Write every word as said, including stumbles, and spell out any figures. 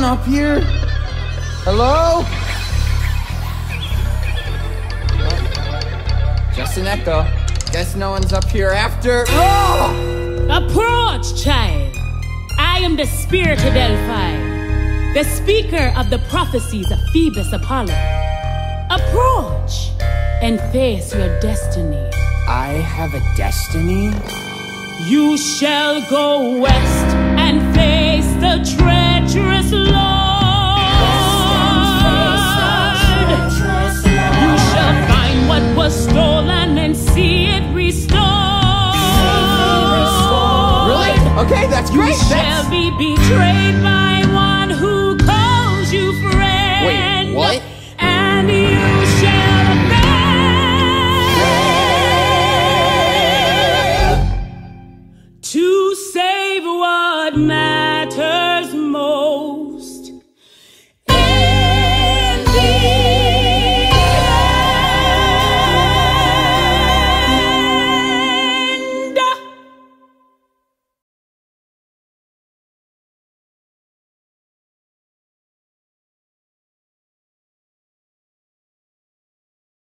one up here? Hello? Just an echo. Guess no one's up here after. Oh! Approach, child. I am the spirit of Delphi, the speaker of the prophecies of Phoebus Apollo. Approach and face your destiny. I have a destiny? You shall go west and face the treacherous Lord. You shall find what was stolen and see it restored. Really? Okay, that's great. You shall be betrayed by one who calls you friend. Wait, what? And you shall fail to save what matters.